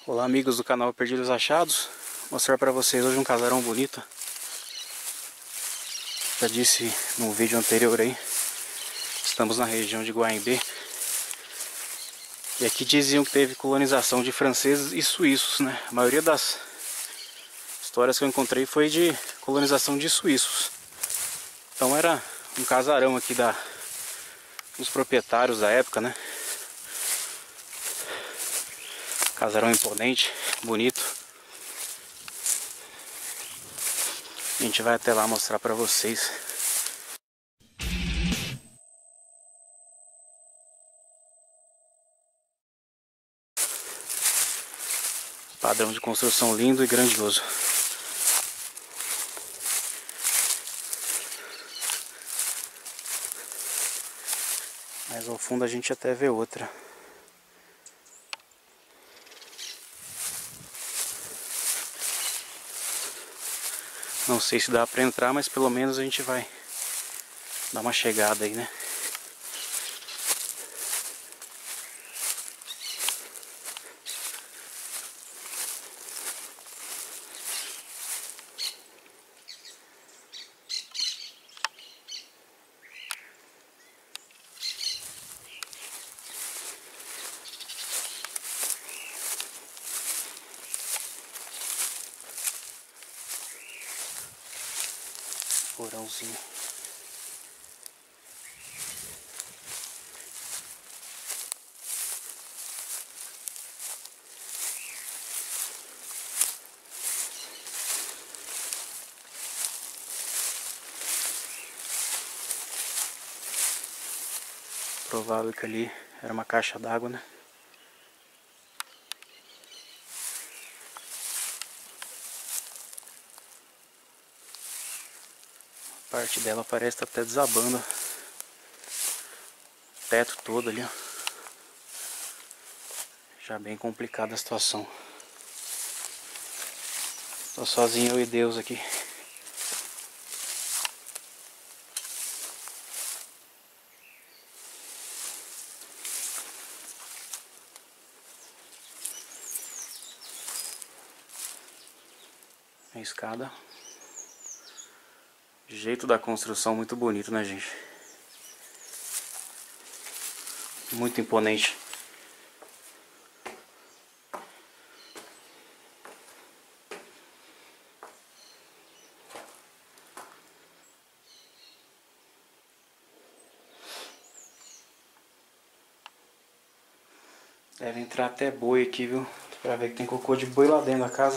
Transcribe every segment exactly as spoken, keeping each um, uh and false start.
Olá amigos do canal Perdidos Achados, vou mostrar para vocês hoje um casarão bonito. Já disse no vídeo anterior aí, estamos na região de Guaimbê. E aqui diziam que teve colonização de franceses e suíços, né? A maioria das histórias que eu encontrei foi de colonização de suíços. Então era um casarão aqui da, dos proprietários da época, né? Casarão imponente, bonito. A gente vai até lá mostrar pra vocês. Padrão de construção lindo e grandioso. Mais ao fundo a gente até vê outra. Não sei se dá pra entrar, mas pelo menos a gente vai dar uma chegada aí, né? Porãozinho. Provável que ali era uma caixa d'água, né? Parte dela parece estar até desabando. O teto todo ali, ó. Já bem complicada a situação. Tô sozinho eu e Deus aqui. A escada. O jeito da construção muito bonito, né, gente? Muito imponente. Deve entrar até boi aqui, viu? Pra ver que tem cocô de boi lá dentro da casa.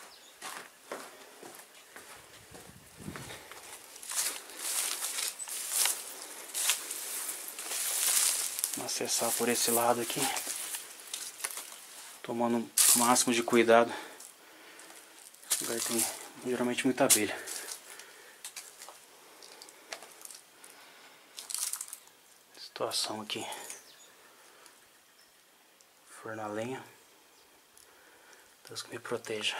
Vamos acessar por esse lado aqui. Tomando o máximo de cuidado. Esse lugar tem geralmente muita abelha. Situação aqui. Forno a lenha. Deus que me proteja.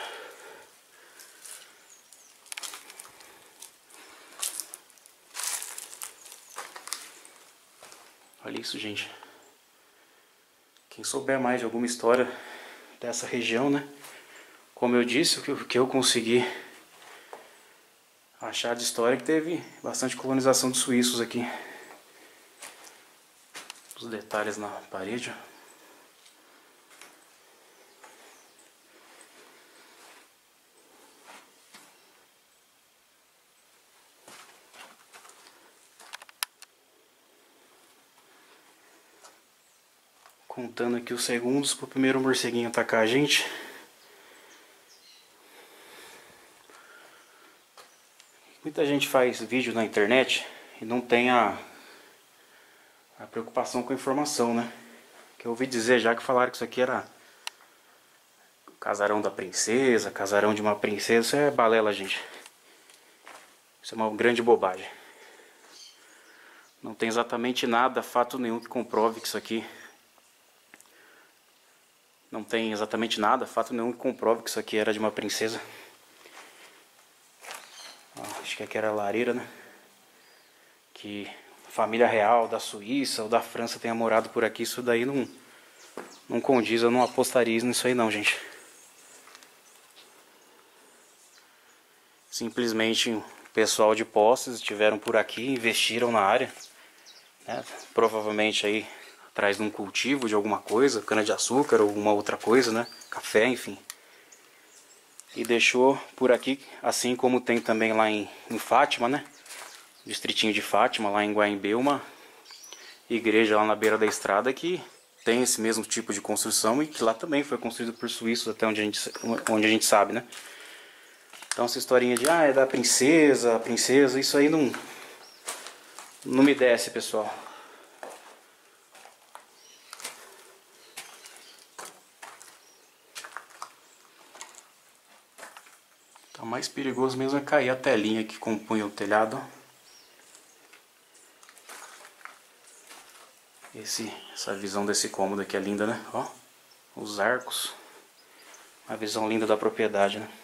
Olha isso, gente. Quem souber mais de alguma história dessa região, né? Como eu disse, o que, o que eu consegui achar de história é que teve bastante colonização de suíços aqui. Os detalhes na parede, ó. Contando aqui os segundos para o primeiro morceguinho atacar a gente. Muita gente faz vídeo na internet e não tem a, a preocupação com a informação, né? Que eu ouvi dizer já que falaram que isso aqui era o casarão da princesa, casarão de uma princesa. Isso é balela, gente. Isso é uma grande bobagem. Não tem exatamente nada, fato nenhum que comprove que isso aqui... Não tem exatamente nada, fato nenhum que comprove que isso aqui era de uma princesa. Ó, acho que aqui era a lareira, né? Que a família real da Suíça ou da França tenha morado por aqui. Isso daí não, não condiz, eu não apostaria nisso aí não, gente. Simplesmente o pessoal de Poços estiveram por aqui, investiram na área, né? Provavelmente aí atrás de um cultivo de alguma coisa, cana-de-açúcar ou alguma outra coisa, né? Café, enfim. E deixou por aqui, assim como tem também lá em, em Fátima, né? Distritinho de Fátima, lá em Guaimbê, uma igreja lá na beira da estrada que tem esse mesmo tipo de construção e que lá também foi construído por suíços, até onde a gente, onde a gente sabe, né? Então essa historinha de, ah, é da princesa, princesa, isso aí não, não me desce, pessoal. Então, o mais perigoso mesmo é cair a telinha que compunha o telhado. Esse, essa visão desse cômodo aqui é linda, né? Ó, os arcos. Uma visão linda da propriedade, né?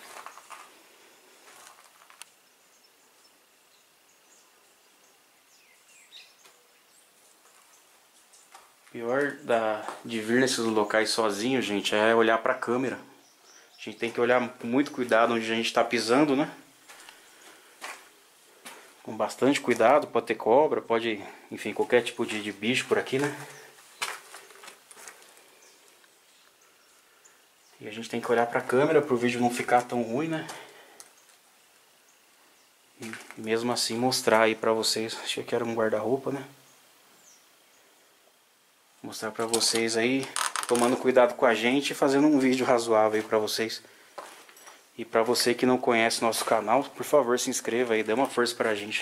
Pior da, de vir nesses locais sozinho, gente, é olhar para a câmera. A gente tem que olhar com muito cuidado onde a gente está pisando, né? Com bastante cuidado, pode ter cobra, pode, enfim, qualquer tipo de, de bicho por aqui, né? E a gente tem que olhar para a câmera para o vídeo não ficar tão ruim, né? E mesmo assim mostrar aí para vocês. Achei que era um guarda-roupa, né? Mostrar para vocês aí, tomando cuidado com a gente e fazendo um vídeo razoável aí para vocês. E para você que não conhece nosso canal, por favor se inscreva aí, dê uma força pra gente.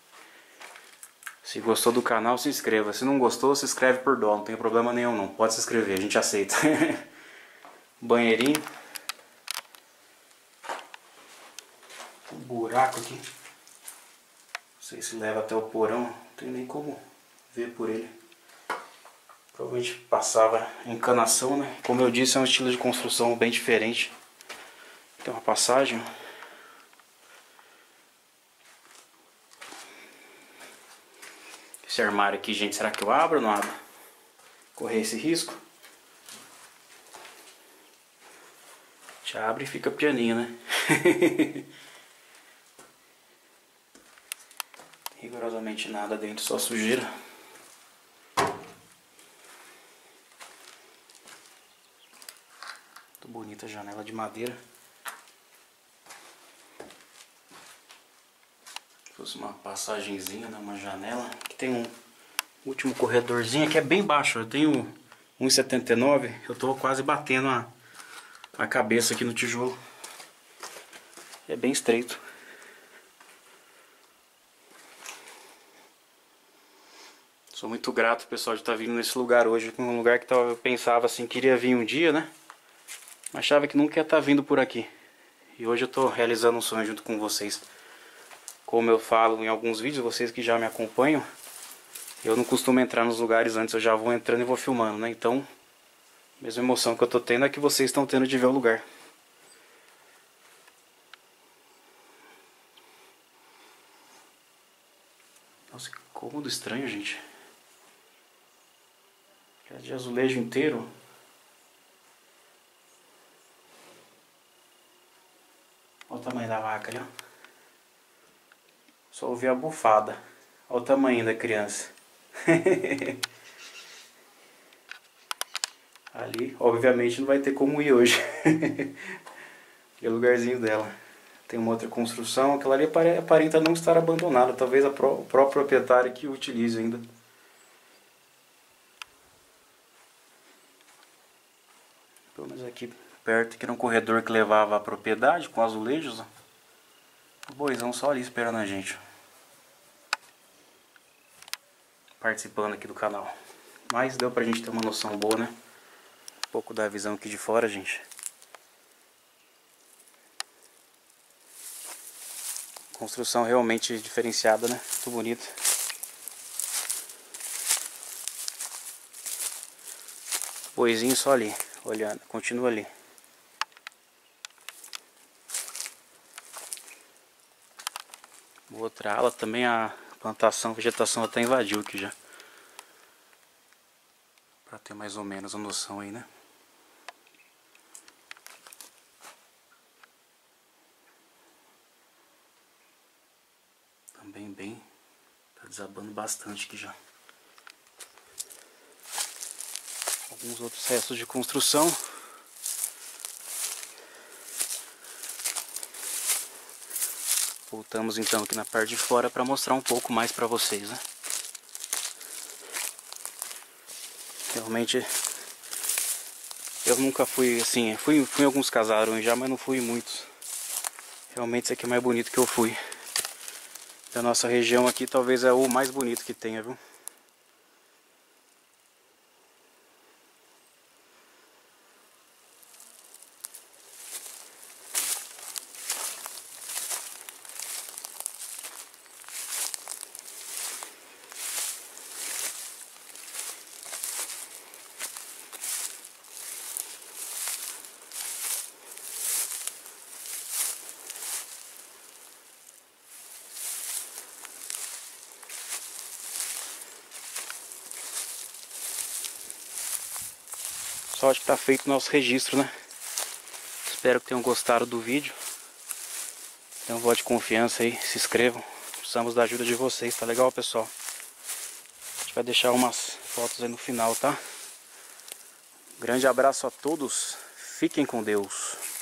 Se gostou do canal, se inscreva. Se não gostou, se inscreve por dó, não tem problema nenhum não. Pode se inscrever, a gente aceita. Banheirinho. Um buraco aqui. Não sei se leva até o porão, não tem nem como ver por ele. Provavelmente passava encanação, né? Como eu disse, é um estilo de construção bem diferente. Tem uma passagem. Esse armário aqui, gente, será que eu abro ou não abro? Correr esse risco? A gente abre e fica pianinho, né? Rigorosamente nada dentro, só sujeira. Muito bonita a janela de madeira. Se fosse uma passagenzinha, né, uma janela. Aqui tem um último corredorzinho, que é bem baixo. Eu tenho um e setenta e nove, eu tô quase batendo a, a cabeça aqui no tijolo. É bem estreito. Sou muito grato, pessoal, de estar vindo nesse lugar hoje. Um lugar que eu pensava assim, queria vir um dia, né? Achava que nunca ia estar vindo por aqui. E hoje eu tô realizando um sonho junto com vocês. Como eu falo em alguns vídeos, vocês que já me acompanham, eu não costumo entrar nos lugares antes, eu já vou entrando e vou filmando, né? Então, a mesma emoção que eu tô tendo é que vocês estão tendo de ver o lugar. Nossa, que cômodo estranho, gente. É de azulejo inteiro. Olha o tamanho da vaca ali, ó. Só ouvi a bufada. Olha o tamanho da criança. Ali, obviamente, não vai ter como ir hoje. É o lugarzinho dela. Tem uma outra construção. Aquela ali aparenta não estar abandonada. Talvez a pró o próprio proprietário que o utilize ainda. Pelo menos aqui perto, que era um corredor que levava à propriedade com azulejos. Ó. O boizão só ali esperando a gente. Participando aqui do canal. Mas deu pra gente ter uma noção boa, né? Um pouco da visão aqui de fora, gente. Construção realmente diferenciada, né? Muito bonita. Boizinho só ali, olhando, continua ali. Outra ala também, a plantação, a vegetação até invadiu aqui já. Pra ter mais ou menos a noção aí, né? também tá desabando bastante aqui já. Alguns outros restos de construção. Voltamos então aqui na parte de fora para mostrar um pouco mais para vocês, né? Realmente eu nunca fui assim, fui, fui em alguns casarões já, mas não fui em muitos. Realmente esse aqui é mais bonito que eu fui. Da nossa região aqui talvez é o mais bonito que tenha, viu? Só acho que tá feito o nosso registro, né? Espero que tenham gostado do vídeo. Dê um voto de confiança aí, se inscrevam. Precisamos da ajuda de vocês, tá legal, pessoal? A gente vai deixar umas fotos aí no final, tá? Grande abraço a todos. Fiquem com Deus.